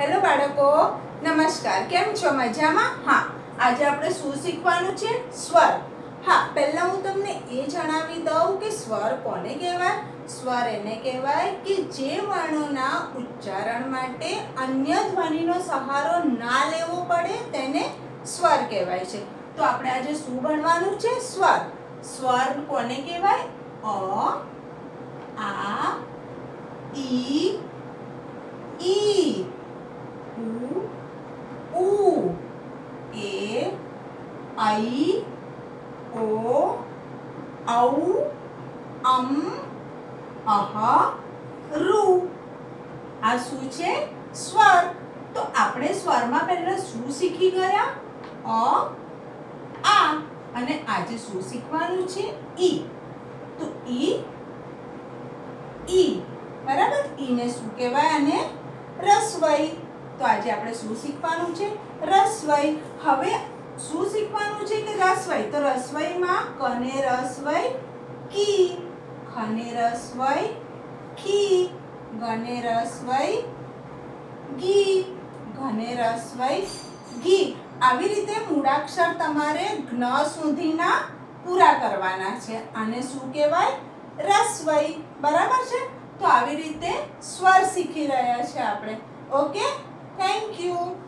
Hello બાળકો, નમસ્કાર. કેમ છો? મજામાં? હા, આજે આપણે શું શીખવાનું છે? સ્વર. હા, પહેલા હું તમને એ જણાવી દઉં કે સ્વર કોને કહેવાય. સ્વર એને કહેવાય કે જે વર્ણોના ઉચ્ચારણ માટે અન્ય ધ્વનિનો સહારો ના લેવો પડે તેને સ્વર કહેવાય છે. તો આપણે આજે શું ભણવાનું છે? સ્વર. સ્વર કોને કહેવાય? અ, આ, ઈ, ઈ, ઉ, એ, આઈ, ઓ, ઔ, અહ, ઋ. આ શું છે? સ્વર. તો આપણે સ્વરમાં પહેલા શું શીખી ગયા? અ, આ. અને આજે શું શીખવાનું છે? ઈ. તો ઈ બરાબર. ઈને શું કહેવાય? અને રસ્વઈ. તો આજે આપણે શું શીખવાનું છે? રસ્વઈ. હવે શું શીખવાનું છે કે રસ્વઈ. તો રસ્વઈમાં કને રસ્વઈ કી, ખને રસ્વઈ ખી, ગને રસ્વઈ ગી, ઘને રસ્વઈ ઘી. આવી રીતે મૂળાક્ષર તમારે જ્ઞ સુધીના પૂરા કરવાના છે. આને શું કહેવાય? રસ્વઈ. બરાબર છે. તો આવી રીતે સ્વર શીખી રહ્યા છે આપણે. Okay, thank you.